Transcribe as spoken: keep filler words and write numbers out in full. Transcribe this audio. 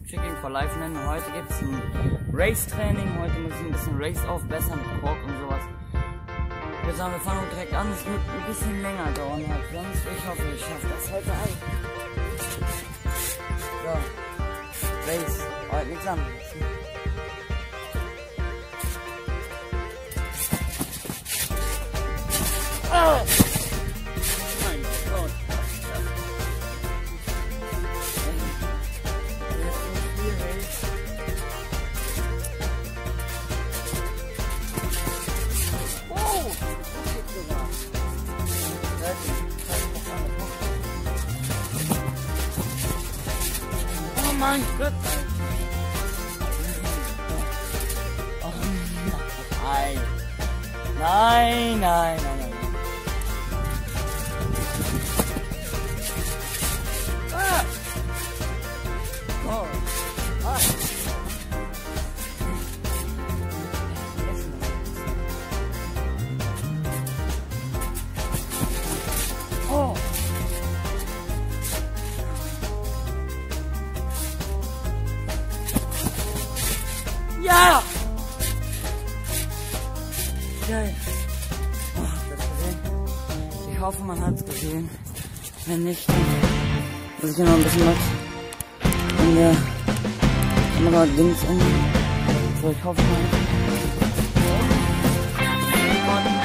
Checking for Life nennen. Heute gibt es ein Race-Training. Heute muss ich ein bisschen Race aufbessern mit Kork und sowas. Ich würde sagen, wir fangen direkt an. Es wird ein bisschen länger dauern halt. Sonst, ich hoffe, ich schaffe das heute ein. So, Race. Heute nichts anderes. Oh! Mein Gott. Oh! Das geht sogar. Oh mein Gott. Oh nein. Nein, nein, nein, nein. Ah! Oh. Ah. Oh. Ja! Geil. Oh, das gesehen? Ich hoffe, man hat es gesehen. Wenn nicht, dann muss ich hier noch ein bisschen was in der Kamera links ändern. So, ich hoffe mal.